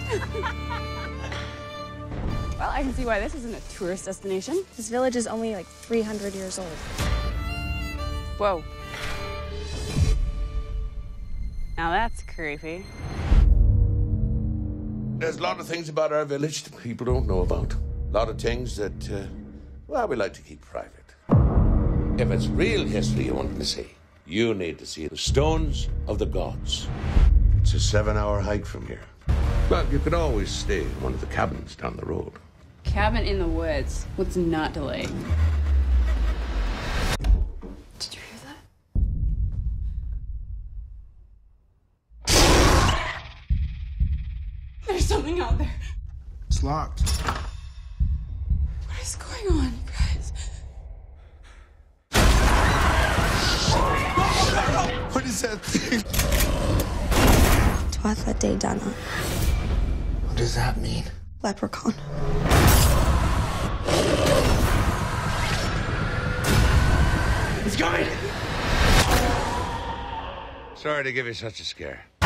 Well, I can see why this isn't a tourist destination. This village is only like 300 years old. Whoa. Now that's creepy. There's a lot of things about our village that people don't know about. A lot of things that, well, we like to keep private. If it's real history you want to see, you need to see the Stones of the Gods. It's a 7-hour hike from here. Well, you could always stay in one of the cabins down the road. Cabin in the woods. What's not delayed? Did you hear that? There's something out there. It's locked. What is going on, you guys? What is that thing? Tuatha De Danann. What does that mean? Leprechaun. It's coming! Sorry to give you such a scare.